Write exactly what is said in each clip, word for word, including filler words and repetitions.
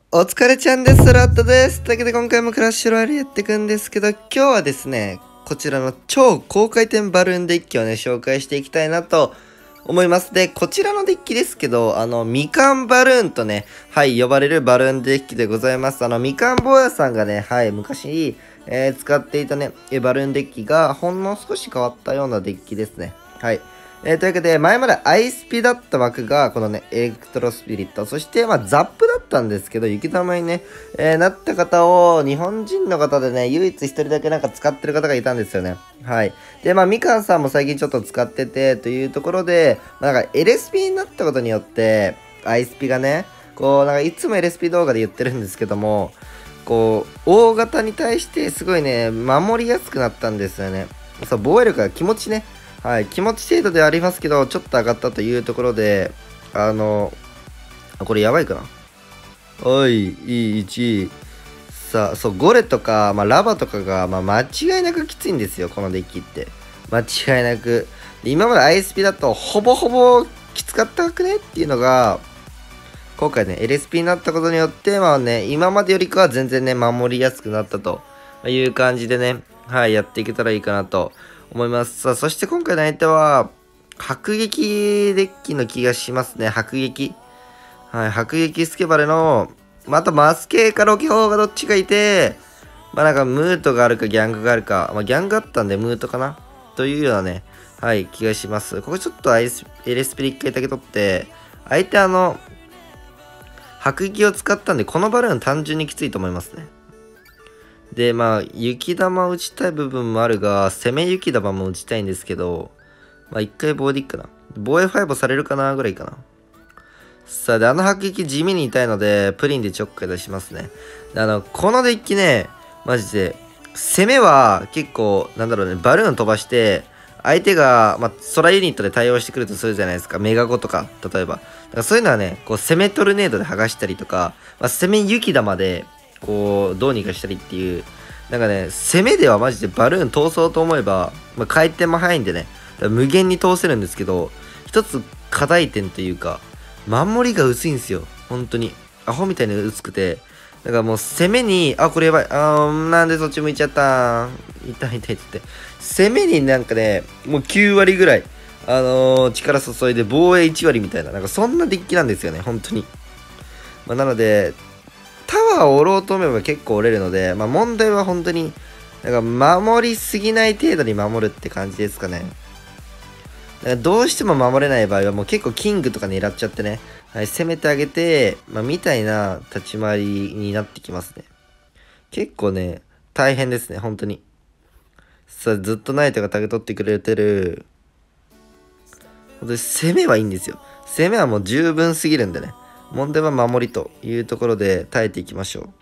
お疲れちゃんです。ラットです。というわけで今回もクラッシュロイヤルやっていくんですけど、今日はですね、こちらの超高回転バルーンデッキをね、紹介していきたいなと思います。で、こちらのデッキですけど、あの、みかんバルーンとね、はい、呼ばれるバルーンデッキでございます。あの、みかん坊やさんがね、はい、昔、えー、使っていたね、バルーンデッキがほんの少し変わったようなデッキですね。はい。えー、というわけで、前までアイスピだった枠が、このね、エレクトロスピリット、そして、まあ、ザップだったんですけど、雪玉にね、えー、なった方を、日本人の方でね、唯一一人だけなんか使ってる方がいたんですよね。はい。で、まあ、みかんさんも最近ちょっと使ってて、というところで、まあ、なんか エルエスピー になったことによって、アイスピがね、こう、なんかいつも エルエスピー 動画で言ってるんですけども、こう、大型に対してすごいね、守りやすくなったんですよね。そう、防衛力が気持ちね、はい、気持ち程度ではありますけど、ちょっと上がったというところで、あの、これやばいかな。おい、いい、いち。さあ、そう、ゴレとか、まあ、ラバとかが、まあ、間違いなくきついんですよ、このデッキって。間違いなく。今まで アイエスピー だと、ほぼほぼきつかったくねっていうのが、今回ね、エルエスピー になったことによって、まあね、今までよりかは全然ね、守りやすくなったという感じでね、はい、やっていけたらいいかなと思います。さあ、そして今回の相手は、迫撃デッキの気がしますね。迫撃。はい、迫撃スケバレの、またマスケかロケ砲がどっちかいて、まあなんかムートがあるかギャングがあるか、まあギャングあったんでムートかなというようなね、はい、気がします。ここちょっと エルエスピー で一回だけ取って、相手あの、迫撃を使ったんで、このバルーン単純にきついと思いますね。で、まあ、雪玉打ちたい部分もあるが、攻め雪玉も打ちたいんですけど、まあ一回ボディかな。防衛ファイブされるかなぐらいかな。さあ、で、あの迫撃地味に痛いので、プリンでちょっかい出しますね。で、あの、このデッキね、マジで、攻めは結構、なんだろうね、バルーン飛ばして、相手が、まあ、空ユニットで対応してくるとするじゃないですか。メガゴとか、例えば。だからそういうのはね、こう、攻めトルネードで剥がしたりとか、まあ、攻め雪玉で、こう、どうにかしたりっていう、なんかね、攻めではマジでバルーン通そうと思えば、まあ、回転も速いんでね、無限に通せるんですけど、一つ課題点というか、守りが薄いんですよ。本当に。アホみたいに薄くて。だからもう攻めに、あ、これやばい。あー、なんでそっち向いちゃった痛い痛いって言って。攻めになんかね、もうきゅう割ぐらい、あのー、力注いで防衛いち割みたいな、なんかそんなデッキなんですよね、本当に。まあ、なので、タワーを折ろうと思えば結構折れるので、まあ問題は本当に、なんか守りすぎない程度に守るって感じですかね。どうしても守れない場合はもう結構キングとか狙っちゃってね、はい、攻めてあげて、まあ、みたいな立ち回りになってきますね。結構ね、大変ですね、本当に。さあ、ずっとナイトがタグ取ってくれてる。本当に攻めはいいんですよ。攻めはもう十分すぎるんでね。問題は守りというところで耐えていきましょう。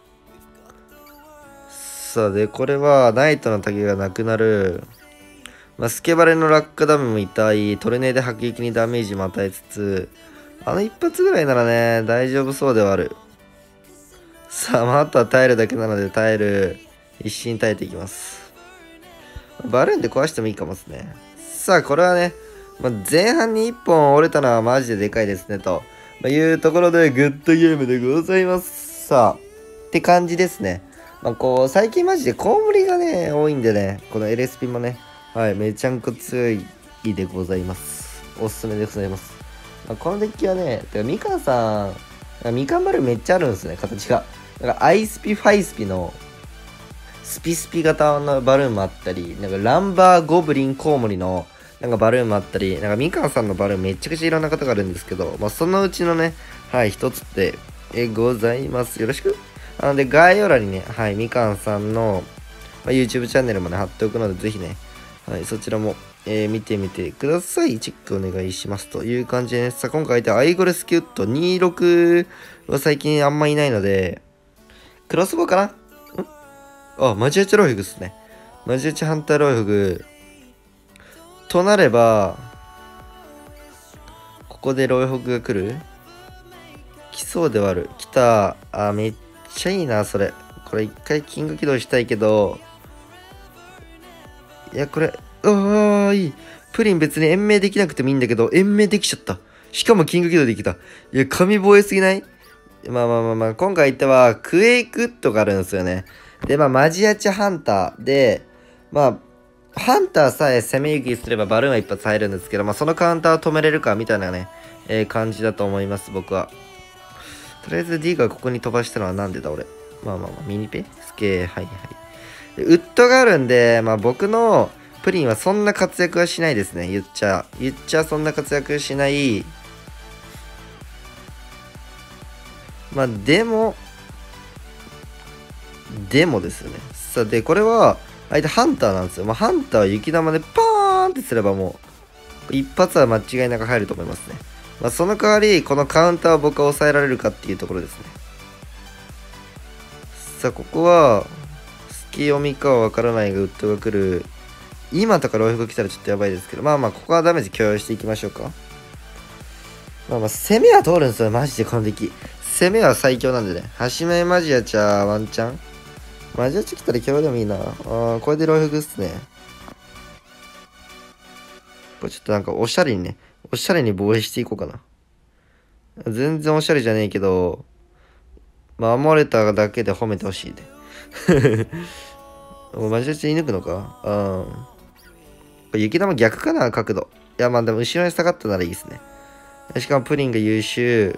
さあ、で、これはナイトのタグがなくなる。まあ、スケバレの落下ダメも痛い、トルネーで迫撃にダメージも与えつつ、あの一発ぐらいならね、大丈夫そうではある。さあ、まあ、あとは耐えるだけなので耐える。必死に耐えていきます。バルーンで壊してもいいかもですね。さあ、これはね、まあ、前半にいっぽん折れたのはマジででかいですね、と、まあ、いうところでグッドゲームでございます。さあ、って感じですね。まあ、こう、最近マジでコウモリがね、多いんでね、この エルエスピー もね、はい、めちゃんこ強いでございます。おすすめでございます。まあ、このデッキはね、てかみかんさん、みかんバルめっちゃあるんですね、形が。だからアイスピ、ファイスピのスピスピ型のバルーンもあったり、なんかランバーゴブリンコウモリのなんかバルーンもあったり、なんかみかんさんのバルーンめちゃくちゃいろんな方があるんですけど、まあ、そのうちのね、はい、一つってえございます。よろしく。なので概要欄にね、はい、みかんさんの、まあ、YouTube チャンネルもね、貼っておくので、ぜひね、はい、そちらも、えー、見てみてください。チェックお願いします。という感じでね、さあ、今回相手アイゴレスキュットにじゅうろくは最近あんまいないので、クロスボウかなんあ、マジアチロイフグっすね。マジアチハンターロイフグ。となれば、ここでロイフグが来る来そうではある。来た。あ、めっちゃいいな、それ。これ一回キング起動したいけど、いや、これ、うわーいい。プリン別に延命できなくてもいいんだけど、延命できちゃった。しかもキング起動できた。いや、神防衛すぎないまあまあまあまあ、今回言ったは、クエイクッドがあるんですよね。で、まあ、マジアチハンターで、まあ、ハンターさえ攻め行きすればバルーンは一発入るんですけど、まあ、そのカウンターを止めれるかみたいなね、えー、感じだと思います、僕は。とりあえず D がここに飛ばしたのはなんでだ、俺。まあまあまあ、ミニペスケはいはい。でウッドがあるんで、まあ僕のプリンはそんな活躍はしないですね、言っちゃ。言っちゃそんな活躍しない。まあでも、でもですよね。さあ、で、これは、相手ハンターなんですよ。まあ、ハンターは雪玉でパーンってすればもう、一発は間違いなく入ると思いますね。まあ、その代わり、このカウンターを僕は抑えられるかっていうところですね。さあ、ここは、隙読みかはわからないが、ウッドが来る。今とかロイフが来たらちょっとやばいですけど、まあまあ、ここはダメージ許容していきましょうか。まあまあ、攻めは通るんですよ、マジでこの敵。攻めは最強なんでね。端目マジアチャワンチャンマジアチ来たら今日でもいいな。あー、これでロイフグっすね。これちょっとなんかおしゃれにね、おしゃれに防衛していこうかな。全然おしゃれじゃねえけど、守れただけで褒めてほしいで。マジアチ射抜くのかうん。これ雪玉逆かな角度。いや、まあでも後ろに下がったならいいですね。しかもプリンが優秀。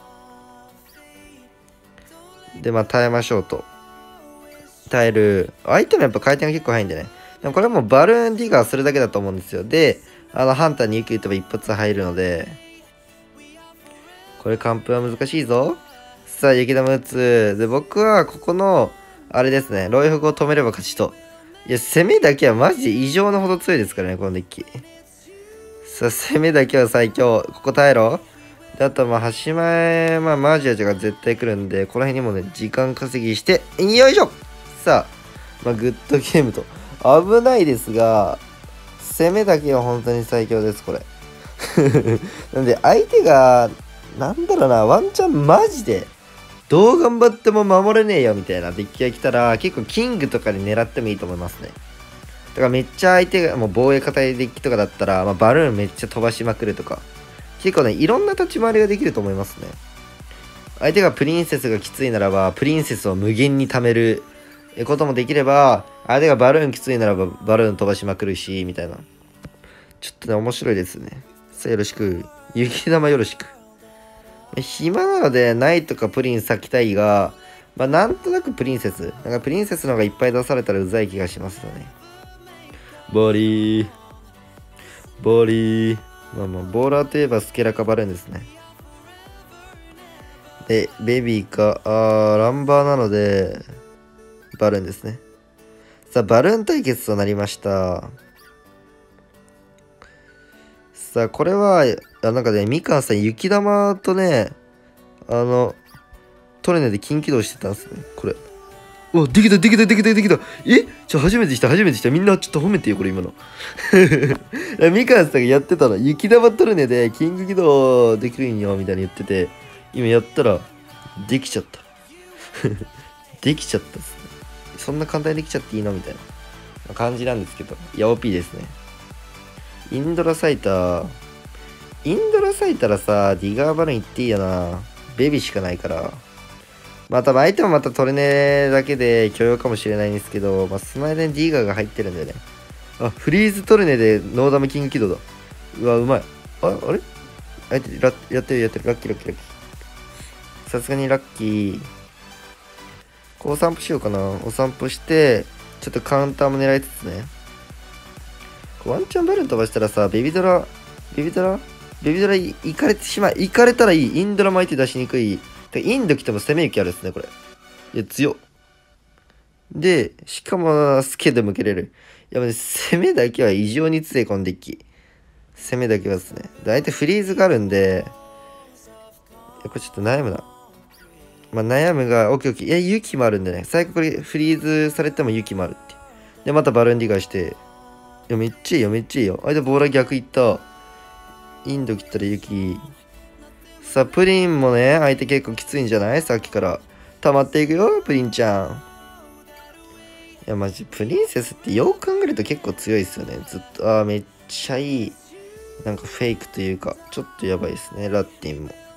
で、まあ耐えましょうと。耐える。相手もやっぱ回転が結構早いんでね。でもこれはもうバルーンディガーするだけだと思うんですよ。で、あのハンターに雪打てば一発入るので、これ完封は難しいぞ。さあ、雪玉打つ。で、僕はここの、あれですね、ロイフグを止めれば勝ちと。いや、攻めだけはマジで異常なほど強いですからね、このデッキ。さあ、攻めだけは最強。ここ耐えろ。で、あと、まあ、端前、まあ、マージアジが絶対来るんで、この辺にもね、時間稼ぎして、よいしょさあ、まあ、グッドゲームと。危ないですが、攻めだけは本当に最強です、これ。なんで、相手が、なんだろうな、ワンチャンマジで、どう頑張っても守れねえよ、みたいなデッキが来たら、結構キングとかで狙ってもいいと思いますね。だからめっちゃ相手が、もう防衛硬いデッキとかだったら、まあ、バルーンめっちゃ飛ばしまくるとか、結構ね、いろんな立ち回りができると思いますね。相手がプリンセスがきついならば、プリンセスを無限に貯めることもできれば、相手がバルーンきついならば、バルーン飛ばしまくるし、みたいな。ちょっとね、面白いですね。さあ、よろしく。雪玉よろしく。暇なので、ナイトかプリン咲きたいが、まあ、なんとなくプリンセス。なんかプリンセスの方がいっぱい出されたらうざい気がしますよね。ボリー。ボリー。まあまあ、ボーラーといえばスケラかバルーンですね。で、ベビーか、あー、ランバーなので、バルーンですね。さあ、バルーン対決となりました。さあ、これは、あなんかね、みかんさん、雪玉とね、あの、トレネで近畿道してたんですね、これ。うわ、できた、できた、できた、できた。えちょ、初めてした、初めてした。みんなちょっと褒めてよ、これ今の。みかんさんがやってたの。雪玉トルネでキング起動できるんよ、みたいに言ってて、今やったら、できちゃった。できちゃったっすね。そんな簡単にできちゃっていいのみたいな感じなんですけど。いや、オーピー ですね。インドラサイター。インドラサイタらさ、ディガーバルーン行っていいよな。ベビーしかないから。まあ多分相手もまたトレネだけで許容かもしれないんですけど、まあその間にディガーが入ってるんだよね。あ、フリーズトレネでノーダムキング起動だ。うわ、うまい。あ、あれ相手ラやってるやってる。ラッキーラッキーラッキー。さすがにラッキー。こうお散歩しようかな。お散歩して、ちょっとカウンターも狙いつつね。ワンチャンバルーン飛ばしたらさ、ベビドラ、ベビドラベビドラ行かれてしまい。行かれたらいい。インドラも相手出しにくい。インド来ても攻め行きあるっすね、これ。いや、強っ。で、しかも、スケで向けれる。いや、ね、攻めだけは異常に強い、このデッキ。攻めだけはですね。で、相手フリーズがあるんで、これちょっと悩むな。まあ、悩むが、オッケーオッケー。いや、勇気もあるんでね。最後これフリーズされても勇気もあるって。で、またバルーンディガーして。いや、めっちゃいいよ、めっちゃいいよ。相手ボーラー逆いった。インド来たら勇気。さあ、プリンもね、相手結構きついんじゃないさっきから。溜まっていくよ、プリンちゃん。いや、マジ、プリンセスってよく考えると結構強いですよね。ずっと、ああ、めっちゃいい。なんかフェイクというか、ちょっとやばいですね、ラッティンも。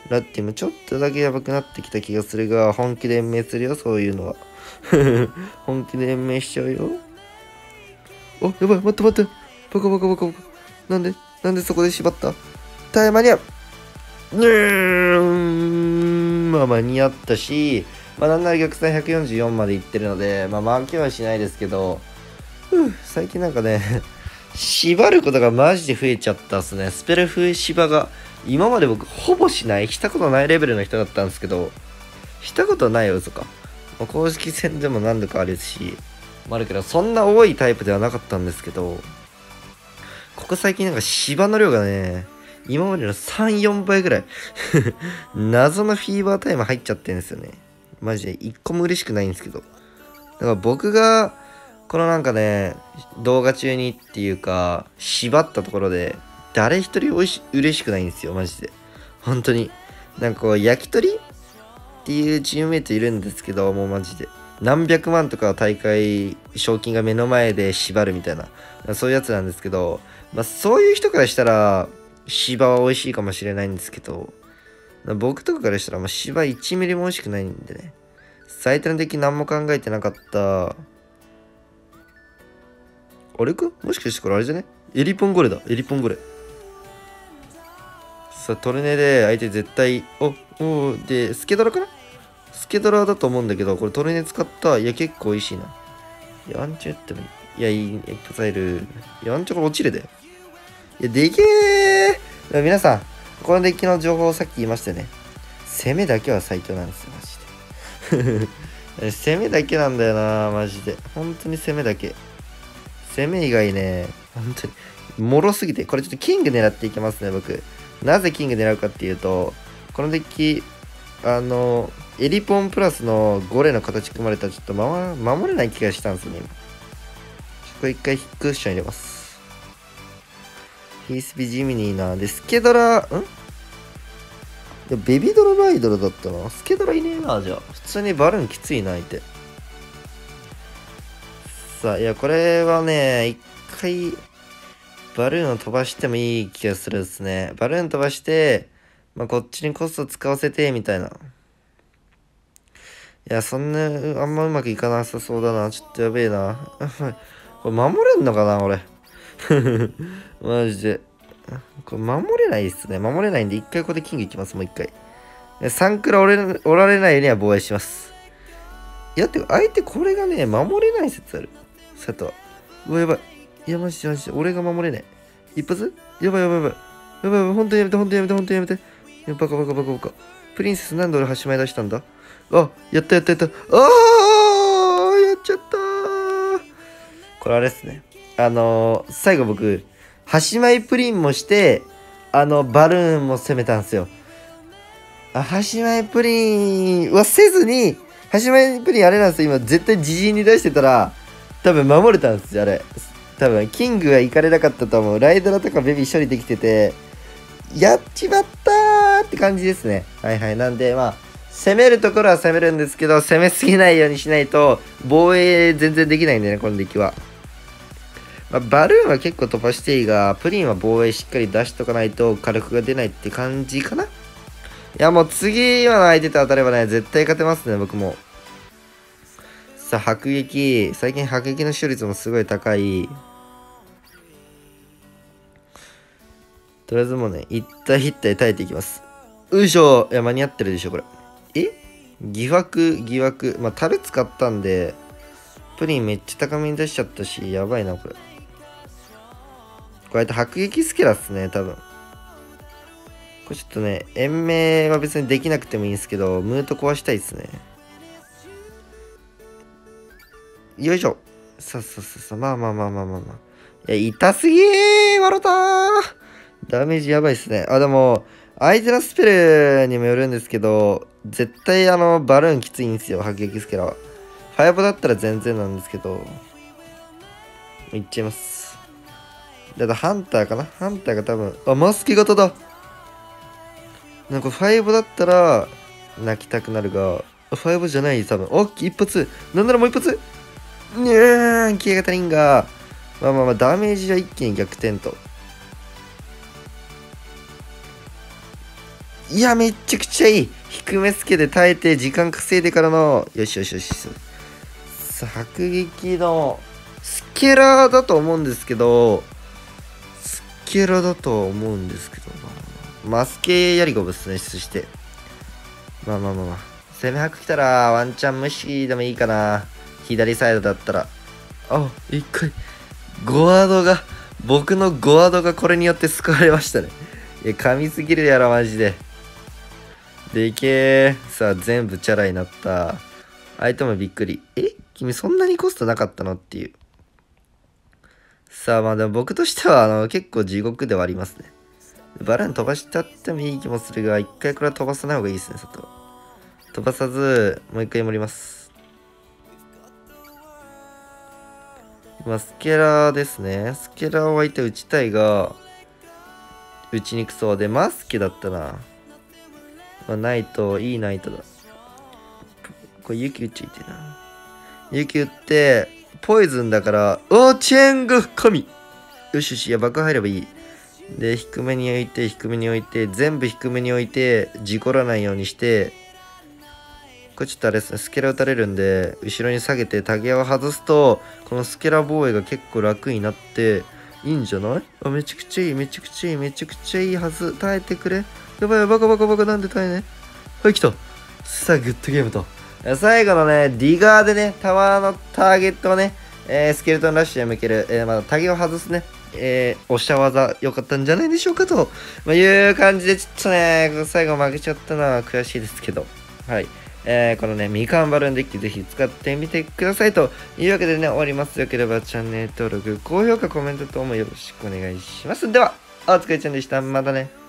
ラッティもちょっとだけやばくなってきた気がするが、本気で延命するよ、そういうのは。本気で延命しちゃうよ。お、やばい、待って待って。バカバカバカバカ。なんでなんでそこで縛った？タイマニアうーん、まあ間に合ったし、まあなんなら逆算ひゃくよんじゅうよんまでいってるので、まあ負けはしないですけど、ふう最近なんかね、縛ることがマジで増えちゃったっすね。スペル風芝が、今まで僕ほぼしない、したことないレベルの人だったんですけど、したことないよ、嘘か。まあ、公式戦でも何度かあるし、まあ、あるけど、そんな多いタイプではなかったんですけど、ここ最近なんか芝の量がね、今までのさん、よんばいぐらい謎のフィーバータイム入っちゃってるんですよね。マジで一個も嬉しくないんですけど。だから僕が、このなんかね、動画中にっていうか、縛ったところで、誰一人おいし嬉しくないんですよ、マジで。本当に。なんかこう、焼き鳥っていうチームメイトいるんですけど、もうマジで。何百万とか大会賞金が目の前で縛るみたいな、そういうやつなんですけど、まあそういう人からしたら、芝は美味しいかもしれないんですけど、僕とかからしたら、まあ、芝いちミリも美味しくないんでね。最低の敵何も考えてなかった。あれかもしかしてこれあれじゃねエリポンゴレだ。エリポンゴレ。さあ、トルネで相手絶対、お、お、で、スケドラかなスケドラだと思うんだけど、これトルネ使った。いや、結構美味しいな。いや、アンチ打ってもいい。いや、いい、エクサイル。いや、アンチョコ落ちるで。いや、でけー皆さん、このデッキの情報をさっき言いましたね。攻めだけは最強なんですよ、マジで。攻めだけなんだよな、マジで。本当に攻めだけ。攻め以外ね、本当に、脆すぎて。これちょっとキング狙っていきますね、僕。なぜキング狙うかっていうと、このデッキ、あの、エリポンプラスのゴレの形組まれたらちょっと守守れない気がしたんですよね、今。これ一回クッション入れます。ヒースビジミニーな。で、スケドラ、んいや、ベビドラライドルだったな。スケドラいねえな、じゃあ。普通にバルーンきついな、相手。さあ、いや、これはね、一回、バルーンを飛ばしてもいい気がするですね。バルーン飛ばして、まあ、こっちにコスト使わせて、みたいな。いや、そんな、あんまうまくいかなさそうだな。ちょっとやべえな。これ守れんのかな、俺。マジで。これ守れないっすね。守れないんで、一回ここでキングいきます、もう一回。さんクラおれおられないようには防衛します。いや、ってか、相手これがね、守れない説ある。さと。うわ、やばい。いや、マジでマジで。俺が守れない。一発やばいやばいやばい。やばいやばい。ほんとにやめて、ほんとにやめて、ほんとにやめて。いや、バカバカバカバカ。プリンセスなんで俺端前出したんだあ、やったやったやった。あーやっちゃったー。これあれっすね。あのー、最後僕、端前プリンもして、あの、バルーンも攻めたんですよ。あ、端前プリンはせずに、端前プリンあれなんですよ。今、絶対自陣に出してたら、多分守れたんですよ、あれ。多分、キングは行かれなかったと思う。ライドラとかベビー処理できてて、やっちまったーって感じですね。はいはい。なんで、まあ、攻めるところは攻めるんですけど、攻めすぎないようにしないと、防衛全然できないんでね、このデッキは。まあ、バルーンは結構飛ばしていいが、プリンは防衛しっかり出しとかないと火力が出ないって感じかな。いや、もう次今の相手と当たればね、絶対勝てますね、僕も。さあ、迫撃。最近迫撃の視聴率もすごい高い。とりあえずもうね、一体一体耐えていきます。よいしょ。いや、間に合ってるでしょ、これ。え疑惑、疑惑。まあ、樽使ったんで、プリンめっちゃ高めに出しちゃったし、やばいな、これ。こうやって迫撃スキラっすね、多分。これちょっとね、延命は別にできなくてもいいんですけど、ムート壊したいっすね。よいしょ。ささささ、まあまあまあまあまあまあ。いや、痛すぎー笑ったーダメージやばいっすね。あ、でも、相手のスペルにもよるんですけど、絶対あの、バルーンきついんですよ、迫撃スキラは。ファイアボだったら全然なんですけど、いっちゃいます。だってハンターかなハンターが多分、あ、マスケ型だなんかファイブだったら、泣きたくなるが、ファイブじゃない、多分。おっ、一発なんならもう一発にゃーん気合が足りんが、まあまあまあ、ダメージは一気に逆転と。 いや、めっちゃくちゃいい。低めスケで耐えて、時間稼いでからの、よしよしよし。さあ、迫撃の、スケラーだと思うんですけど、スケラーだと思うんですけど、マスケやりゴブスね、出して。まあまあまあまあ。攻め白来たら、ワンチャン無視でもいいかな。左サイドだったら。あ、一回、ゴワードが、僕のゴワードがこれによって救われましたね。いや、噛みすぎるやろ、マジで。でけー。さあ、全部チャラになった。相手もびっくり。え君そんなにコストなかったのっていう。さあ、まあでも僕としては、あの、結構地獄ではありますね。バラン飛ばしちゃってもいい気もするが、一回これは飛ばさない方がいいですね、外。飛ばさず、もう一回盛ります。今、スケラーですね。スケラーを相手打ちたいが、打ちにくそうで、マスケだったな。まあ、ナイト、いいナイトだ。これ、雪打っちゃいてな。雪打って、ポイズンだから、おー、チェーンが神よしよし、いや、爆入ればいい。で、低めに置いて、低めに置いて、全部低めに置いて、事故らないようにして、これちょっとあれですね、スケラ打たれるんで、後ろに下げてタゲを外すと、このスケラ防衛が結構楽になって、いいんじゃない？あ、めちゃくちゃいい、めちゃくちゃいい、めちゃくちゃいいはず。耐えてくれ。やばい、バカバカバカ、なんで耐えね。はい、来た。さあ、グッドゲームと。最後のね、ディガーでね、タワーのターゲットをね、えー、スケルトンラッシュへ向ける、えー、まだタゲを外すね、えー、押した技、良かったんじゃないでしょうかと、まあ、いう感じで、ちょっとね、最後負けちゃったのは悔しいですけど、はい。えー、このね、みかんバルーンデッキぜひ使ってみてくださいというわけでね、終わります。よければチャンネル登録、高評価、コメント等もよろしくお願いします。では、お疲れちゃんでした。またね。